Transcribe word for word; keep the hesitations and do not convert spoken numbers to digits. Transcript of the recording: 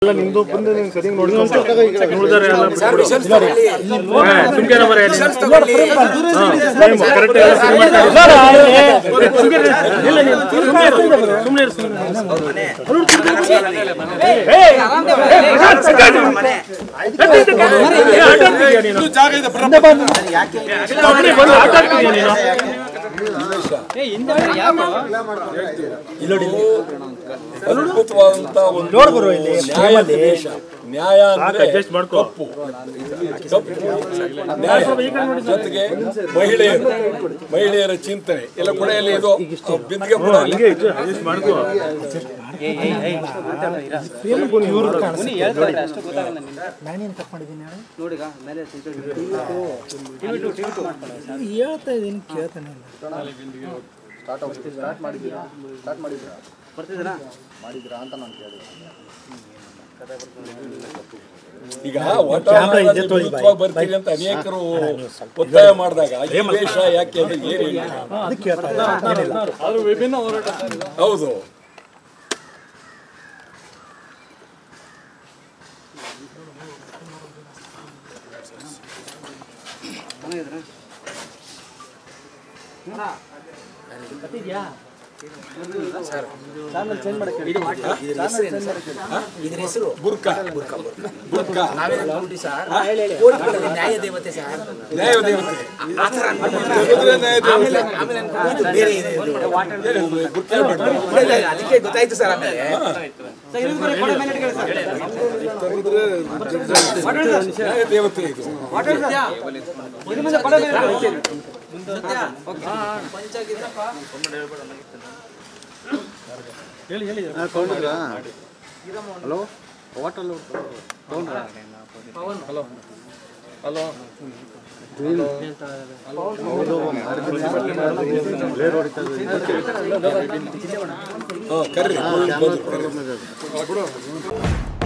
ನಿಮ್ದು ಬಂದು ನೀವು ಸರಿ ನೋಡಿದ್ರೆ ಸುಮ್ಕೆ ಬರ ಕರೆಕ್ಟ್ ಅದ್ಭುತವಾದಂತ ಒಂದು ನ್ಯಾಯ ಅಂದ್ರೆ ಕಪ್ಪು ಜೊತೆಗೆ ಮಹಿಳೆಯರು ಮಹಿಳೆಯರ ಚಿಂತನೆ ಎಲ್ಲ ಕೂಡ ಇಲ್ಲಿ ಇದು ಬಿಂದಿಗೆ ಕೂಡ ಹೇಳ್ತಾ ಇದೀನಿ ಕೇಳ್ತಾನೆ ಸ್ಟಾರ್ಟ್ ಮಾಡಿದ್ದೀರಾ ಸ್ಟಾರ್ಟ್ ಮಾಡಿದ್ದೀರಾ ಬರ್ತಿದ್ದೀರಾ ಮಾಡಿದ್ದೀರಾ ಅಂತ ನಾನು ಕೇಳಿದೆ. ಈಗ ಬರ್ತೀವಿ ಅಂತ ಅನೇಕರು ಒತ್ತಾಯ ಮಾಡಿದಾಗ ಈ ವೇಷ ಯಾಕೆ ಅಂದ್ರೆ ಏನು ವಿಭಿನ್ನ ಹೋರಾಟ ಹೌದು. ಬುರ್ಕಾ ಬುರ್ಕಾ ನ್ಯಾಯ ದೇವತೆ ಸರ್ ನ್ಯಾಯ ದೇವತೆ ಅದಕ್ಕೆ ಗೊತ್ತಾಯ್ತು ಸರ್. ಆಮೇಲೆ ನ್ಯಾಯ ದೇವತೆ ಇದು ಹೇಳಿ ಹೇಳಿ ತಗೊಂಡ್ರಾ? ಹಲೋ ಹೋಟೆಲ್ ತಗೊಂಡ್ರಾ? Hello hello curry